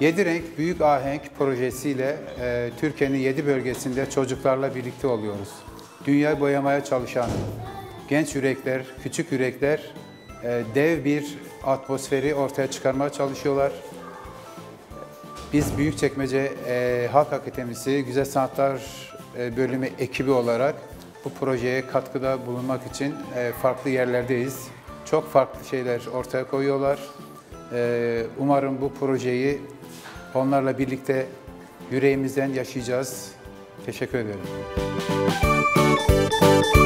7 Renk Büyük Ahenk projesiyle Türkiye'nin 7 bölgesinde çocuklarla birlikte oluyoruz. Dünyayı boyamaya çalışan genç yürekler, küçük yürekler dev bir atmosferi ortaya çıkarmaya çalışıyorlar. Biz Büyükçekmece Halk Akademisi Güzel Sanatlar Bölümü ekibi olarak bu projeye katkıda bulunmak için farklı yerlerdeyiz. Çok farklı şeyler ortaya koyuyorlar. Umarım bu projeyi onlarla birlikte yüreğimizden yaşayacağız. Teşekkür ederim.